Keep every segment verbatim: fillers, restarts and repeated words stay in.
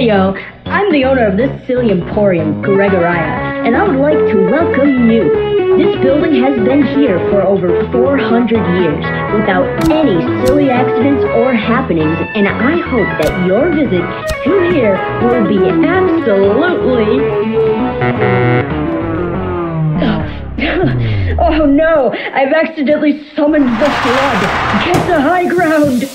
Heyo, I'm the owner of this silly emporium, Gregoria, and I would like to welcome you. This building has been here for over four hundred years without any silly accidents or happenings, and I hope that your visit to here will be absolutely... Oh no, I've accidentally summoned the flood. Get to high ground.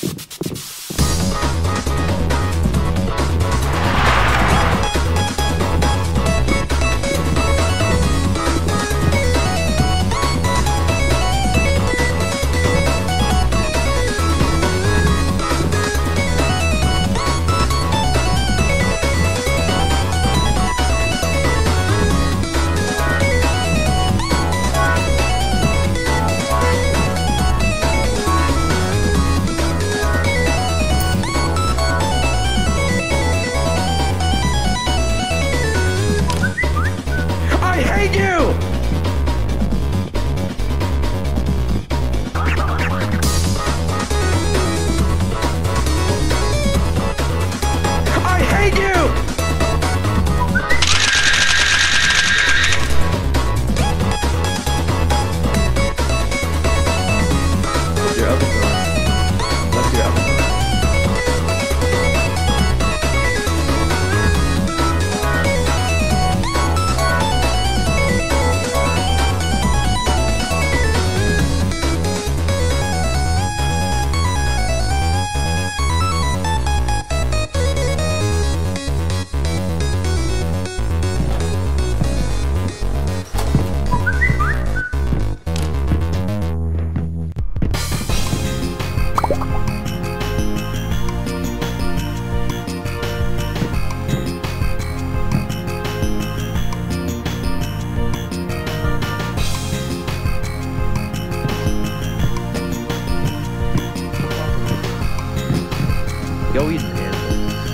Go eat an animal.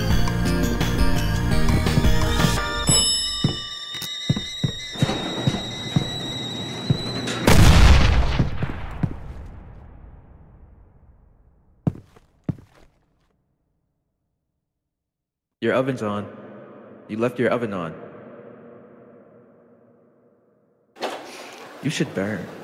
Your oven's on. You left your oven on. You should burn.